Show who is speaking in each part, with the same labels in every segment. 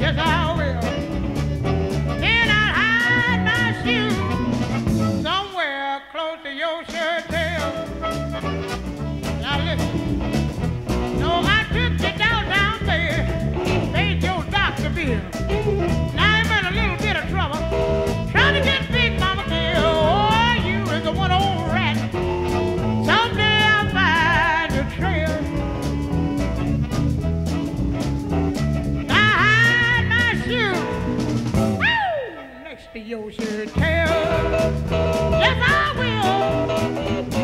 Speaker 1: Yes, I will. Then I'll hide my shoes somewhere close to your shirt tail. Now listen. No, I took you downtown, baby. Paid your doctor bill. Now I'm in a little bit of trouble. Trying to get Big Mama killed. Oh, you is the one old rat. Someday I'll find your trail. I hide my shoe. Woo! Next to your shirt tail. Yes, I will.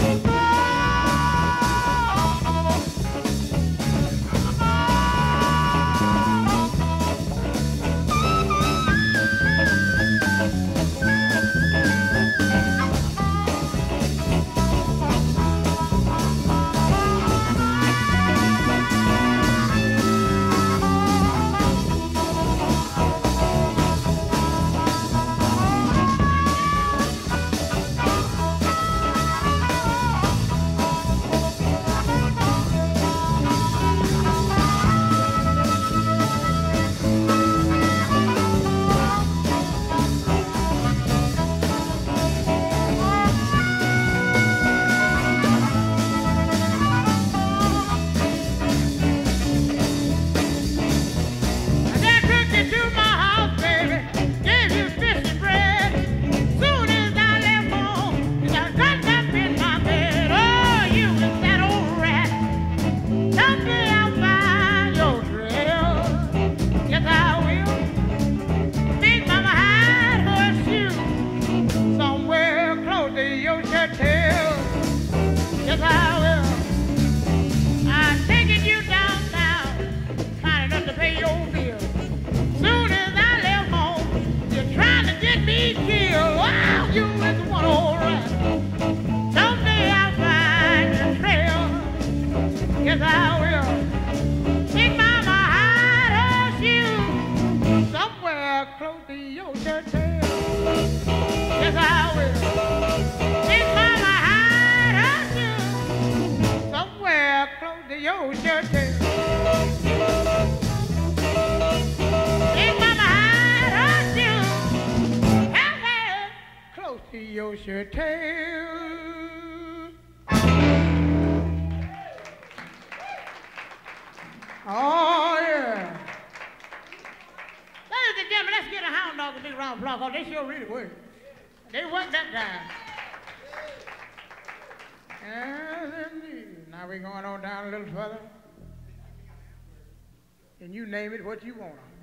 Speaker 1: Your tail. Oh, yeah. Ladies and gentlemen, let's get a hound dog a big round of applause, 'cause they sure really work. They work that time. Yes, indeed. Now we're going on down a little further. And you name it what you want.